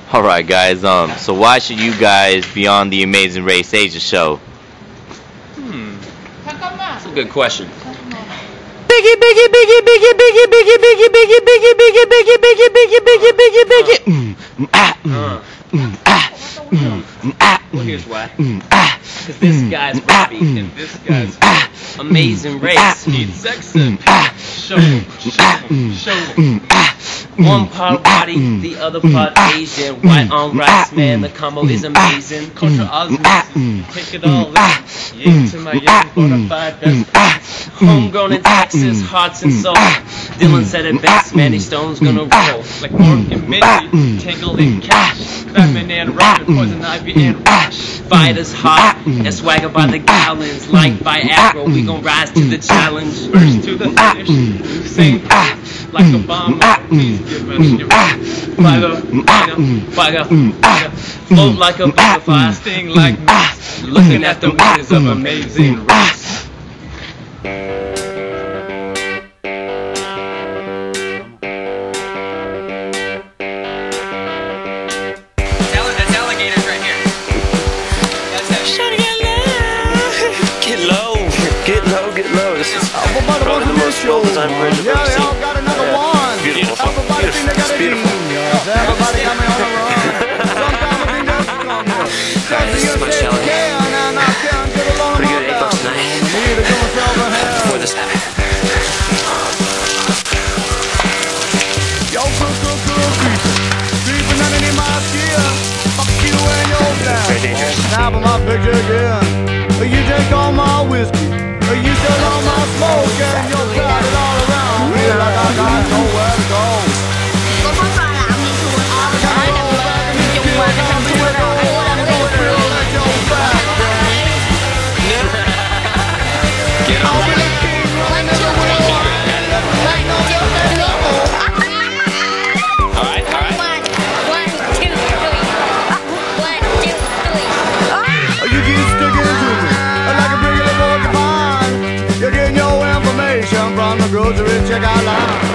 Alright guys, so why should you guys be on the Amazing Race Asia show? That's a good question. Biggie, biggie, biggie, biggie, biggie, biggie, biggie, biggie, biggie, biggie, biggie, biggie, biggie, biggie, biggie, Well, here's why. Because this guy's Robbie and this guy's Amazing Race. Sex show. One part body, the other part Asian. White on rice, man, the combo is amazing. Culture osmosis, take it all in. Yeah, to my young bonafide best friends. Homegrown in Texas, hearts and soul. Dylan said it best, man, these stones gonna roll. Like Mork and Mindy, Tangled in Cash. Batman and Robin, Poison Ivy and Rash. Fighters hot, and swagger by the gallons. Like by Afro, we gon' rise to the challenge. First to the finish, same like Obama, please give us your fire, float like a butterfly, sting like mist. Looking at the winners of Amazing Race. That's alligators right here. Get low. This is probably the most well-designed bridge I've ever seen. Got another one. Beautiful. Everybody think they got a Beautiful. genius. Everybody got me on the run. Sometimes I think that's the Alright, this is my challenge. Pretty good at $8 tonight. Before this happened. Yo, creeping underneath my skin. Fuck you and your dad. Very dangerous. Snap on my picture again. You drink all my whiskey. You sell all my smoke and you're crowded all around me like I got nowhere to go. From the grocery check out line.